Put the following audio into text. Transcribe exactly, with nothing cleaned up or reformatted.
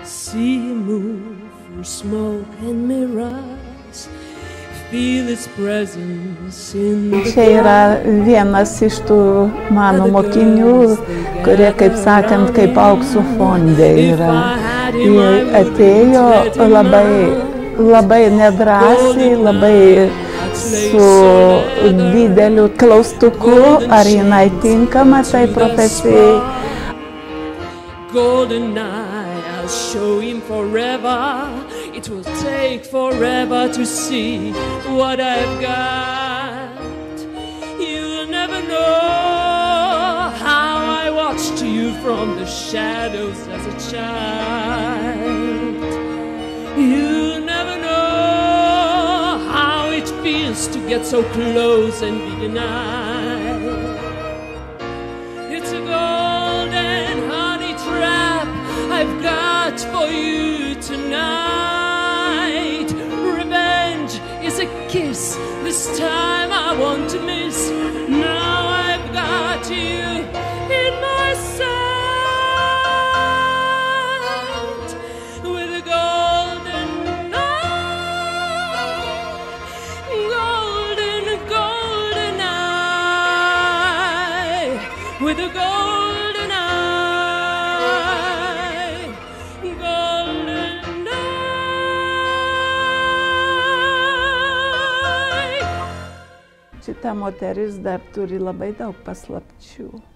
See him move through smoke and mirrors, feel his presence in the Čia yra vienas iš tų mano mokinių, kurie, kaip sakant, kaip auksų fonde yra. Jie atėjo labai, labai nedrąsiai, labai su dideliu klaustuku, ar jinai tinkama tai profesijai. Golden eye, I'll show him forever. It will take forever to see what I've got. You'll never know how I watched you from the shadows as a child. You'll never know how it feels to get so close and be denied. It's a golden honey trap I've got for you tonight. Revenge is a kiss, this time I want to miss. Now I've got you in my sight. With a golden eye, golden, golden eye. With a golden eye, golden eye. Šita moteris dar turi labai daug paslapčių.